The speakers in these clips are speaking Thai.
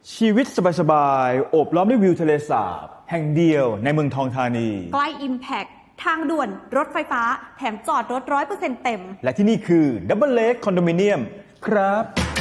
ชีวิตสบายๆโอบล้อมด้วยวิวทะเลสาบแห่งเดียวในเมืองทองธานีใกล้ Impact ทางด่วนรถไฟฟ้าแถมจอดรถ 100% เต็มและที่นี่คือ Double Lake Condominium ครับ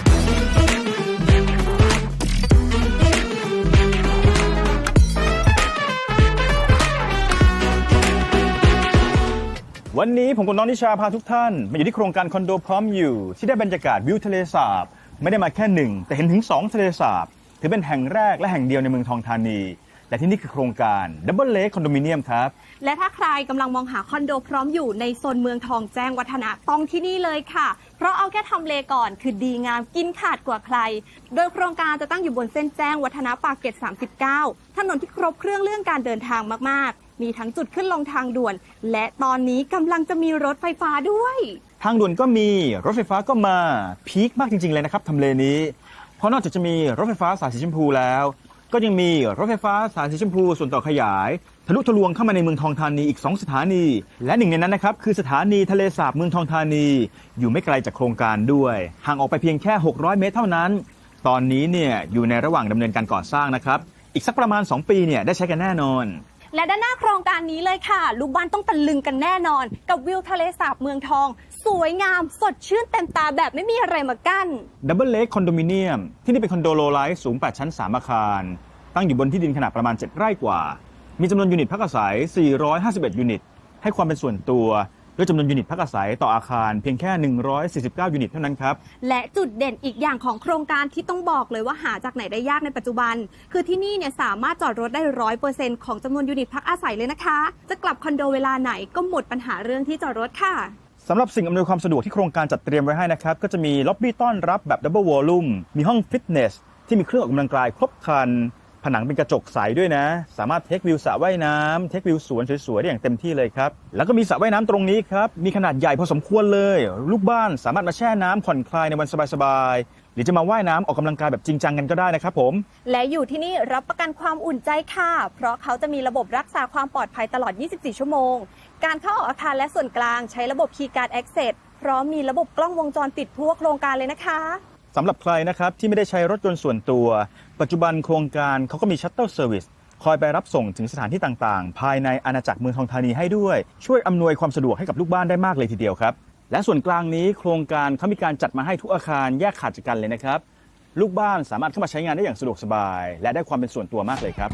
วันนี้ผมกับน้องนิชาพาทุกท่านมาอยู่ที่โครงการคอนโดพร้อมอยู่ที่ได้บรรยากาศวิวทะเลสาบไม่ได้มาแค่หนึ่งแต่เห็นถึง2ทะเลสาบถือเป็นแห่งแรกและแห่งเดียวในเมืองทองธานีและที่นี่คือโครงการ Double Lake Condominium ครับและถ้าใครกำลังมองหาคอนโดพร้อมอยู่ในโซนเมืองทองแจ้งวัฒนะต้องที่นี่เลยค่ะเพราะเอาแค่ทำเลก่อนคือดีงามกินขาดกว่าใครโดยโครงการจะตั้งอยู่บนเส้นแจ้งวัฒนะปากเกร็ด39ถนนที่ครบเครื่องเรื่องการเดินทางมากๆมีทั้งจุดขึ้นลงทางด่วนและตอนนี้กำลังจะมีรถไฟฟ้าด้วยทางด่วนก็มีรถไฟฟ้าก็มาพีคมากจริงๆเลยนะครับทำเลนี้เพราะนอกจากจะมีรถไฟฟ้าสายสีชมพูแล้วก็ยังมีรถไฟฟ้าสายสีชมพูส่วนต่อขยายทะลุทะลวงเข้ามาในเมืองทองธานีอีก2สถานีและหนึ่งในนั้นนะครับคือสถานีทะเลสาบเมืองทองธานีอยู่ไม่ไกลจากโครงการด้วยห่างออกไปเพียงแค่600 เมตรเท่านั้นตอนนี้เนี่ยอยู่ในระหว่างดำเนินการก่อสร้างนะครับอีกสักประมาณ2 ปีเนี่ยได้ใช้กันแน่นอนและด้านหน้าโครงการนี้เลยค่ะลูกบ้านต้องตะลึงกันแน่นอนกับวิวทะเลสาบเมืองทองสวยงามสดชื่นเต็มตาแบบไม่มีอะไรมากั้น Double Lake Condominium ที่นี่เป็นคอนโดโลไลท์สูง8ชั้น3อาคารตั้งอยู่บนที่ดินขนาดประมาณ7 ไร่กว่ามีจำนวนยูนิตพักอาศัย451ยูนิตให้ความเป็นส่วนตัวด้วยจำนวนยูนิตพักอาศัยต่ออาคารเพียงแค่149ยูนิตเท่านั้นครับและจุดเด่นอีกอย่างของโครงการที่ต้องบอกเลยว่าหาจากไหนได้ยากในปัจจุบันคือที่นี่เนี่ยสามารถจอดรถได้ 100% ของจำนวนยูนิตพักอาศัยเลยนะคะจะกลับคอนโดเวลาไหนก็หมดปัญหาเรื่องที่จอดรถค่ะสำหรับสิ่งอำนวยความสะดวกที่โครงการจัดเตรียมไว้ให้นะครับก็จะมีล็อบบี้ต้อนรับแบบดับเบิลวอลลุ่มมีห้องฟิตเนสที่มีเครื่องออกกำลังกายครบครันผนังเป็นกระจกใสด้วยนะสามารถเทควิวสระว่ายน้ำเทควิวสวนสวยๆได้อย่างเต็มที่เลยครับแล้วก็มีสระว่ายน้ำตรงนี้ครับมีขนาดใหญ่พอสมควรเลยลูกบ้านสามารถมาแช่น้ำผ่อนคลายในวันสบายๆหรือจะมาว่ายน้ำออกกำลังกายแบบจริงจังกันก็ได้นะครับผมและอยู่ที่นี่รับประกันความอุ่นใจค่ะเพราะเขาจะมีระบบรักษาความปลอดภัยตลอด24 ชั่วโมงการเข้าออกอาคารและส่วนกลางใช้ระบบ Keycard Access พร้อมมีระบบกล้องวงจรปิดทั่วโครงการเลยนะคะสำหรับใครนะครับที่ไม่ได้ใช้รถยนต์ส่วนตัวปัจจุบันโครงการเขาก็มีชัตเตอร์เซอร์วิสคอยไปรับส่งถึงสถานที่ต่างๆภายในอาณาจักรเมืองทองธานีให้ด้วยช่วยอำนวยความสะดวกให้กับลูกบ้านได้มากเลยทีเดียวครับและส่วนกลางนี้โครงการเขามีการจัดมาให้ทุกอาคารแยกขาดจากกันเลยนะครับลูกบ้านสามารถเข้ามาใช้งานได้อย่างสะดวกสบายและได้ความเป็นส่วนตัวมากเลยครับ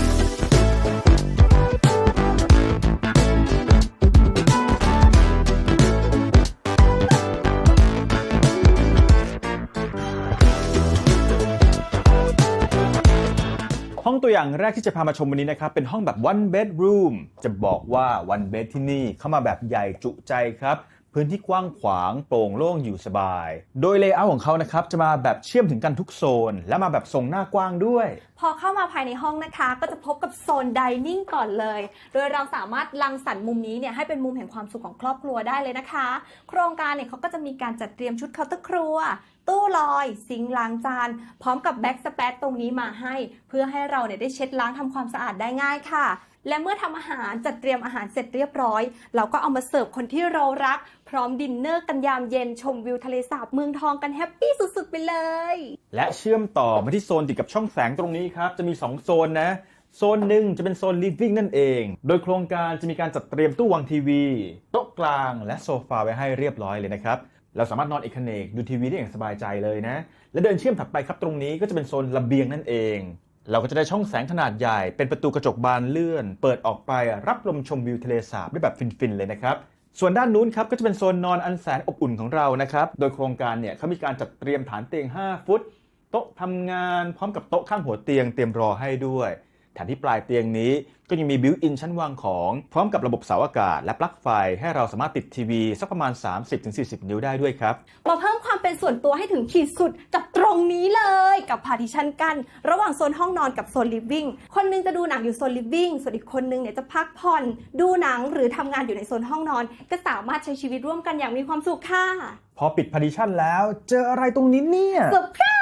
ห้องตัวอย่างแรกที่จะพามาชมวันนี้นะครับเป็นห้องแบบ one bedroom จะบอกว่า one bed ที่นี่เข้ามาแบบใหญ่จุใจครับพื้นที่กว้างขวางโปร่งโล่งอยู่สบายโดยเลเยอร์ของเขานะครับจะมาแบบเชื่อมถึงกันทุกโซนและมาแบบทรงหน้ากว้างด้วยพอเข้ามาภายในห้องนะคะก็จะพบกับโซนไดนิ่งก่อนเลยโดยเราสามารถรังสรรค์มุมนี้เนี่ยให้เป็นมุมแห่งความสุขของครอบครัวได้เลยนะคะโครงการเนี่ยเขาก็จะมีการจัดเตรียมชุดเคาน์เตอร์ครัวตู้ลอยซิงค์ล้างจานพร้อมกับแบ็กสเปซตรงนี้มาให้เพื่อให้เราเนี่ยได้เช็ดล้างทำความสะอาดได้ง่ายค่ะและเมื่อทำอาหารจัดเตรียมอาหารเสร็จเรียบร้อยเราก็เอามาเสิร์ฟคนที่เรารักพร้อมดินเนอร์กันยามเย็นชมวิวทะเลสาบเมืองทองกันแฮปปี้สุดๆไปเลยและเชื่อมต่อมาที่โซนติดกับช่องแสงตรงนี้ครับจะมี2โซนนะโซนหนึ่งจะเป็นโซน living นั่นเองโดยโครงการจะมีการจัดเตรียมตู้วางทีวีโต๊ะกลางและโซฟาไว้ให้เรียบร้อยเลยนะครับเราสามารถนอนเอกเนกดูทีวีได้อย่างสบายใจเลยนะและเดินเชื่อมถัดไปครับตรงนี้ก็จะเป็นโซนระเบียงนั่นเองเราก็จะได้ช่องแสงขนาดใหญ่เป็นประตูกระจกบานเลื่อนเปิดออกไปรับลมชมวิวทะเลสาบได้แบบฟินๆเลยนะครับส่วนด้านนู้นครับก็จะเป็นโซนนอนอันแสนอบอุ่นของเรานะครับโดยโครงการเนี่ยเขามีการจัดเตรียมฐานเตียง5 ฟุตโต๊ะทำงานพร้อมกับโต๊ะข้างหัวเตียงเตรียมรอให้ด้วยแถมที่ปลายเตียงนี้ก็ยังมีบิวต์อินชั้นวางของพร้อมกับระบบเสาอากาศและปลั๊กไฟให้เราสามารถติดทีวีสักประมาณ 30-40 นิ้วได้ด้วยครับมาเพิ่มความเป็นส่วนตัวให้ถึงขีดสุดกับตรงนี้เลยกับพาร์ติชันกันระหว่างโซนห้องนอนกับโซนลิฟวิ่งคนนึงจะดูหนังอยู่โซนลิฟวิ่งส่วนอีกคนนึงเนี่ยจะพักผ่อนดูหนังหรือทำงานอยู่ในโซนห้องนอนก็สามารถใช้ชีวิตร่วมกันอย่างมีความสุขค่ะพอปิดพาร์ติชันแล้วเจออะไรตรงนี้เนี่ยเซอร์ไพรส์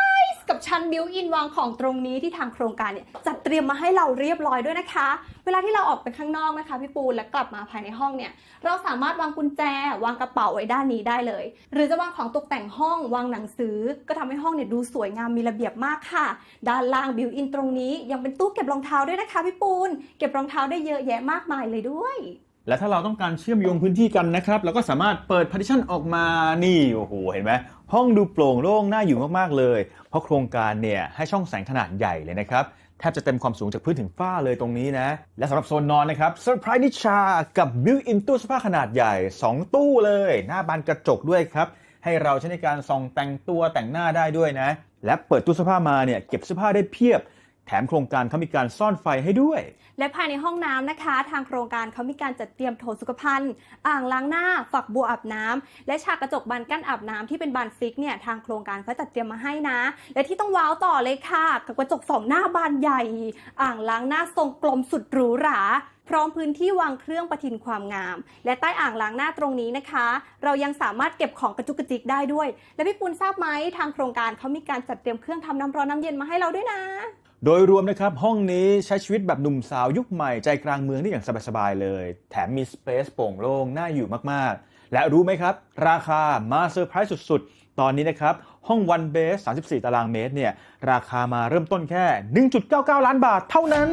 กับชั้นบิวอินวางของตรงนี้ที่ทางโครงการเนี่ยจัดเตรียมมาให้เราเรียบร้อยด้วยนะคะเวลาที่เราออกไปข้างนอกนะคะพี่ปูนและกลับมาภายในห้องเนี่ยเราสามารถวางกุญแจวางกระเป๋าไว้ด้านนี้ได้เลยหรือจะวางของตกแต่งห้องวางหนังสือก็ทำให้ห้องเนี่ยดูสวยงามมีระเบียบมากค่ะด้านล่างบิวอินตรงนี้ยังเป็นตู้เก็บรองเท้าด้วยนะคะพี่ปูนเก็บรองเท้าได้เยอะแยะมากมายเลยด้วยและถ้าเราต้องการเชื่อมโยงพื้นที่กันนะครับเราก็สามารถเปิด partition ออกมานี่โอ้โหเห็นไหมห้องดูโปร่งโล่งน่าอยู่มากๆเลยเพราะโครงการเนี่ยให้ช่องแสงขนาดใหญ่เลยนะครับแทบจะเต็มความสูงจากพื้นถึงฝ้าเลยตรงนี้นะและสำหรับโซนนอนนะครับเซอร์ไพรส์นิชากับบิวอินตู้เสื้อผ้าขนาดใหญ่2ตู้เลยหน้าบานกระจกด้วยครับให้เราใช้ในการส่องแต่งตัวแต่งหน้าได้ด้วยนะและเปิดตู้เสื้อผ้ามาเนี่ยเก็บเสื้อผ้าได้เพียบแถมโครงการเขามีการซ่อนไฟให้ด้วยและภายในห้องน้ำนะคะทางโครงการเขามีการจัดเตรียมโถสุขภัณฑ์อ่างล้างหน้าฝักบัวอาบน้ำและฉากกระจกบานกั้นอาบน้ำที่เป็นบานฟิกเนี่ยทางโครงการเขาจัดเตรียมมาให้นะและที่ต้องว้าวต่อเลยค่ะกับกระจก2หน้าบานใหญ่อ่างล้างหน้าทรงกลมสุดหรูหราพร้อมพื้นที่วางเครื่องประทินความงามและใต้อ่างล้างหน้าตรงนี้นะคะเรายังสามารถเก็บของกระจุกกระจิกได้ด้วยและพี่ปุณทราบไหมทางโครงการเขามีการจัดเตรียมเครื่องทำน้ำร้อนน้ำเย็นมาให้เราด้วยนะโดยรวมนะครับห้องนี้ใช้ชีวิตแบบหนุ่มสาวยุคใหม่ใจกลางเมืองได้อย่างสบายๆเลยแถมมีสเปซโปร่งโล่งน่าอยู่มากๆและรู้ไหมครับราคามาเซอร์ไพรส์สุดๆตอนนี้นะครับห้อง One Base 34 ตารางเมตรเนี่ยราคามาเริ่มต้นแค่ 1.99 ล้านบาทเท่านั้น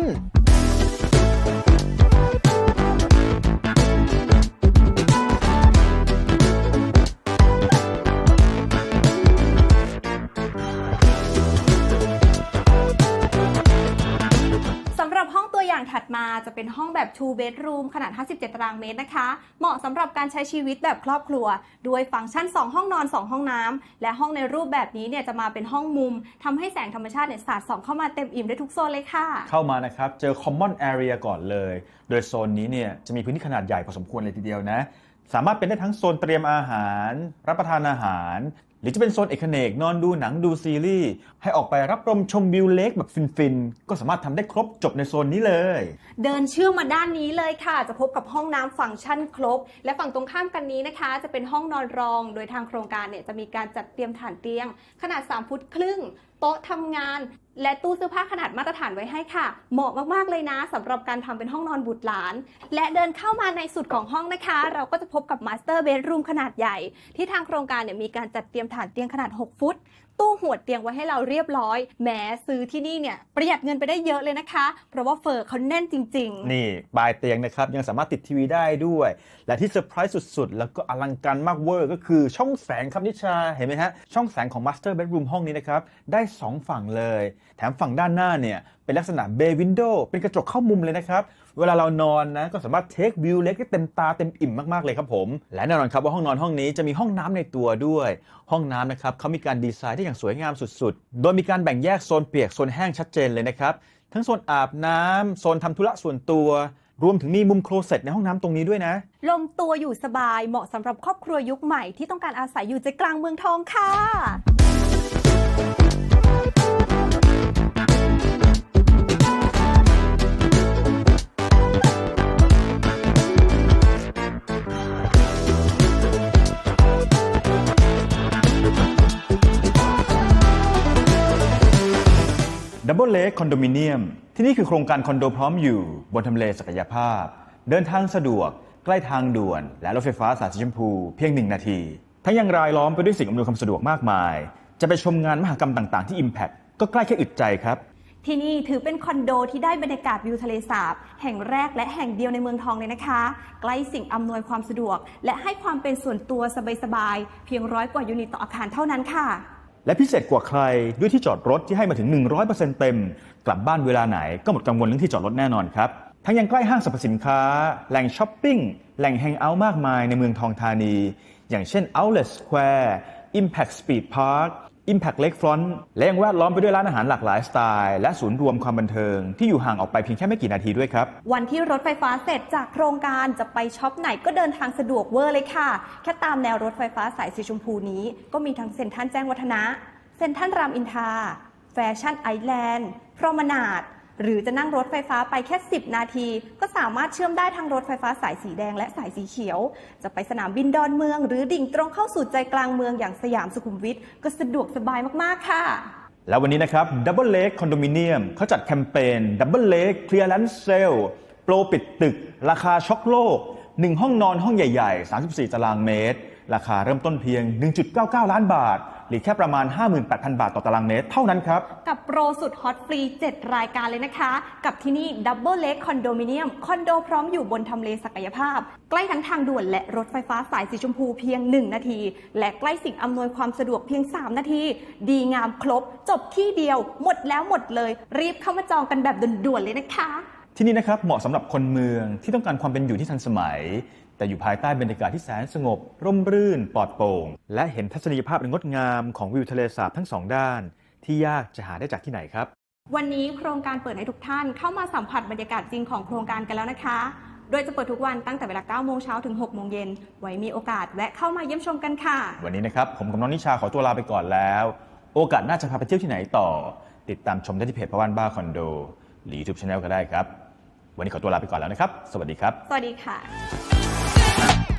ถัดมาจะเป็นห้องแบบ 2 bedroom ขนาด 57 ตารางเมตรนะคะเหมาะสำหรับการใช้ชีวิตแบบครอบครัวด้วยฟังก์ชัน 2 ห้องนอน 2 ห้องน้ำและห้องในรูปแบบนี้เนี่ยจะมาเป็นห้องมุมทำให้แสงธรรมชาติเนี่ยสาดส่องเข้ามาเต็มอิ่มได้ทุกโซนเลยค่ะเข้ามานะครับเจอ common area ก่อนเลยโดยโซนนี้เนี่ยจะมีพื้นที่ขนาดใหญ่พอสมควรเลยทีเดียวนะสามารถเป็นได้ทั้งโซนเตรียมอาหารรับประทานอาหารหรือจะเป็นโซนเอกเนกนอนดูหนังดูซีรีส์ให้ออกไปรับลมชมวิวเลคแบบฟินๆก็สามารถทำได้ครบจบในโซนนี้เลยเดินเชื่อมมาด้านนี้เลยค่ะจะพบกับห้องน้ำฟังก์ชันครบและฝั่งตรงข้ามกันนี้นะคะจะเป็นห้องนอนรองโดยทางโครงการเนี่ยจะมีการจัดเตรียมฐานเตียงขนาด3 ฟุตครึ่งโต๊ะทำงานและตู้เสื้อผ้าขนาดมาตรฐานไว้ให้ค่ะเหมาะมากๆเลยนะสำหรับการทำเป็นห้องนอนบุตรหลานและเดินเข้ามาในสุดของห้องนะคะเราก็จะพบกับมาสเตอร์เบดรูมขนาดใหญ่ที่ทางโครงการเนี่ยมีการจัดเตรียมฐานเตียงขนาด6 ฟุตตู้หวดเตียงไว้ให้เราเรียบร้อยแหมซื้อที่นี่เนี่ยประหยัดเงินไปได้เยอะเลยนะคะเพราะว่าเฟอร์เขาแน่นจริงๆนี่ปลายเตียงนะครับยังสามารถติดทีวีได้ด้วยและที่เซอร์ไพรส์สุดๆแล้วก็อลังการมากเวอร์ก็คือช่องแสงครับนิชาเห็นไหมฮะช่องแสงของ Master Bedroom ห้องนี้นะครับได้2ฝั่งเลยแถมฝั่งด้านหน้าเนี่ยเป็นลักษณะ Bay Window เป็นกระจกเข้ามุมเลยนะครับเวลาเรานอนนะก็สามารถเทควิวเล็กได้เต็มตาเต็มอิ่มมากๆเลยครับผมและแน่นอนครับว่าห้องนอนห้องนี้จะมีห้องน้ำในตัวด้วยห้องน้ำนะครับเขามีการดีไซน์ได้อย่างสวยงามสุดๆโดยมีการแบ่งแยกโซนเปียกโซนแห้งชัดเจนเลยนะครับทั้งโซนอาบน้ำโซนทำธุระส่วนตัวรวมถึงมีมุมโคลเซ็ตในห้องน้ำตรงนี้ด้วยนะลงตัวอยู่สบายเหมาะสำหรับครอบครัวยุคใหม่ที่ต้องการอาศัยอยู่ใจกลางเมืองทองค่ะดับเบิลเลคคอนโดมิเนียมที่นี่คือโครงการคอนโดพร้อมอยู่บนทำเลศักยภาพเดินทางสะดวกใกล้ทางด่วนและรถไฟฟ้าสายสีชมพูเพียง1 นาทีทั้งยังรายล้อมไปด้วยสิ่งอำนวยความสะดวกมากมายจะไปชมงานมหกรรมต่างๆที่ Impact ก็ใกล้แค่อึดใจครับที่นี่ถือเป็นคอนโดที่ได้บรรยากาศวิวทะเลสาบแห่งแรกและแห่งเดียวในเมืองทองเลยนะคะใกล้สิ่งอำนวยความสะดวกและให้ความเป็นส่วนตัวสบายๆเพียง100 กว่ายูนิตต่ออาคารเท่านั้นค่ะและพิเศษกว่าใครด้วยที่จอดรถที่ให้มาถึง 100% เต็มกลับบ้านเวลาไหนก็หมดกังวลเรื่องที่จอดรถแน่นอนครับทั้งยังใกล้ห้างสรรพสินค้าแหล่งช้อปปิ้งแหล่งแฮงเอาท์มากมายในเมืองทองธานีอย่างเช่น Outlet Square Impact Speed Park Impact Lakefront และยังแวดล้อมไปด้วยร้านอาหารหลากหลายสไตล์และศูนย์รวมความบันเทิงที่อยู่ห่างออกไปเพียงแค่ไม่กี่นาทีด้วยครับวันที่รถไฟฟ้าเสร็จจากโครงการจะไปช็อปไหนก็เดินทางสะดวกเวอร์เลยค่ะแค่ตามแนวรถไฟฟ้าสายสีชมพูนี้ก็มีทั้งเซ็นทรัลแจ้งวัฒนะเซ็นทรัลรามอินทราแฟชั่นไอแลนด์พรอมนาดหรือจะนั่งรถไฟฟ้าไปแค่10 นาทีก็สามารถเชื่อมได้ทั้งรถไฟฟ้าสายสีแดงและสายสีเขียวจะไปสนามบินดอนเมืองหรือดิ่งตรงเข้าสู่ใจกลางเมืองอย่างสยามสุขุมวิทก็สะดวกสบายมากๆค่ะแล้ววันนี้นะครับ Double Lake Condominium เขาจัดแคมเปญ Double Lake Clearance Sale โปรปิดตึกราคาช็อกโลก1ห้องนอนห้องใหญ่ๆ34ตารางเมตรราคาเริ่มต้นเพียง 1.99 ล้านบาทหรือแค่ประมาณ 58,000 บาทต่อตารางเมตรเท่านั้นครับกับโปรสุดฮอตฟรี7รายการเลยนะคะกับที่นี่ Double Lake Condominium คอนโดพร้อมอยู่บนทำเลศักยภาพใกล้ทั้งทางด่วนและรถไฟฟ้าสายสีชมพูเพียง1นาทีและใกล้สิ่งอำนวยความสะดวกเพียง3นาทีดีงามครบจบที่เดียวหมดแล้วหมดเลยรีบเข้ามาจองกันแบบด่วนๆเลยนะคะที่นี่นะครับเหมาะสำหรับคนเมืองที่ต้องการความเป็นอยู่ที่ทันสมัยแต่อยู่ภายใต้บรรยากาศที่แสนสงบร่มรื่นปลอดโปร่งและเห็นทัศนียภาพอันงดงามของวิวทะเลสาบทั้งสองด้านที่ยากจะหาได้จากที่ไหนครับวันนี้โครงการเปิดให้ทุกท่านเข้ามาสัมผัสบรรยากาศจริงของโครงการกันแล้วนะคะโดยจะเปิดทุกวันตั้งแต่เวลา 9 โมงเช้าถึง 6 โมงเย็นไว้มีโอกาสแวะเข้ามาเยี่ยมชมกันค่ะวันนี้นะครับผมกับน้องนิชาขอตัวลาไปก่อนแล้วโอกาสหน้าจะพาไปเที่ยวที่ไหนต่อติดตามชมได้ที่เพจพะว่านบ้าคอนโดหรือ YouTube Channel ก็ได้ครับวันนี้ขอตัวลาไปก่อนแล้วนะครับสวัสดีครับสวัสดีค่ะ